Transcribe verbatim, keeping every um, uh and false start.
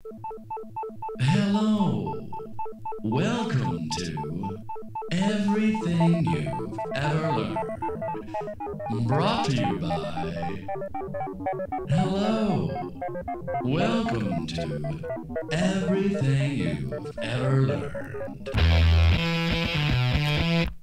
Hello. Welcome to Everything You've Ever Learned. Brought to you by. Hello. Welcome to Everything You've Ever Learned.